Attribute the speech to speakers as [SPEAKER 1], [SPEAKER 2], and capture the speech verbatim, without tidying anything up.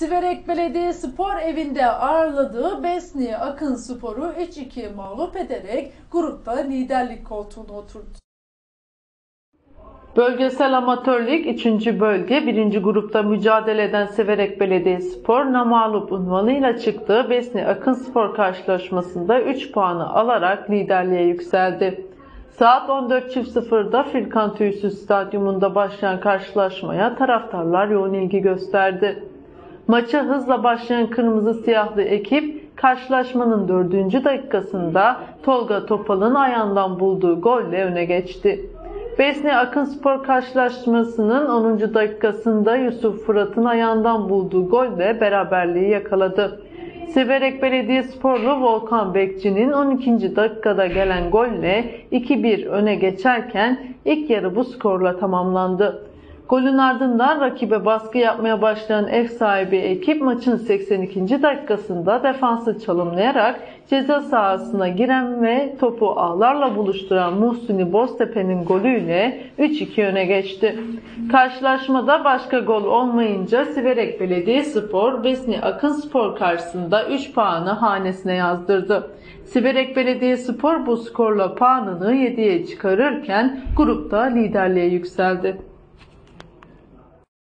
[SPEAKER 1] Siverek Belediyespor evinde ağırladığı Besni Akınspor'u üç iki mağlup ederek grupta liderlik koltuğuna oturdu. Bölgesel Amatör Lig üçüncü bölge birinci grupta mücadele eden Siverek Belediyespor namağlup unvanıyla çıktığı Besni Akınspor karşılaşmasında üç puanı alarak liderliğe yükseldi. Saat on dört sıfırda Furkan Tüysüz Stadyumunda başlayan karşılaşmaya taraftarlar yoğun ilgi gösterdi. Maça hızla başlayan kırmızı siyahlı ekip karşılaşmanın dördüncü dakikasında Tolga Topal'ın ayağından bulduğu golle öne geçti. Besni Akınspor karşılaşmasının onuncu dakikasında Yusuf Fırat'ın ayağından bulduğu golle beraberliği yakaladı. Siverek Belediyesporlu Volkan Bekçi'nin on ikinci dakikada gelen golle iki bir öne geçerken ilk yarı bu skorla tamamlandı. Golün ardından rakibe baskı yapmaya başlayan ev sahibi ekip maçın seksen ikinci dakikasında defansı çalımlayarak ceza sahasına giren ve topu ağlarla buluşturan Muhsini Boztepe'nin golüyle üç iki öne geçti. Karşılaşmada başka gol olmayınca Siverek Belediyespor Besni Akınspor karşısında üç puanı hanesine yazdırdı. Siverek Belediyespor bu skorla puanını yediye çıkarırken grupta liderliğe yükseldi.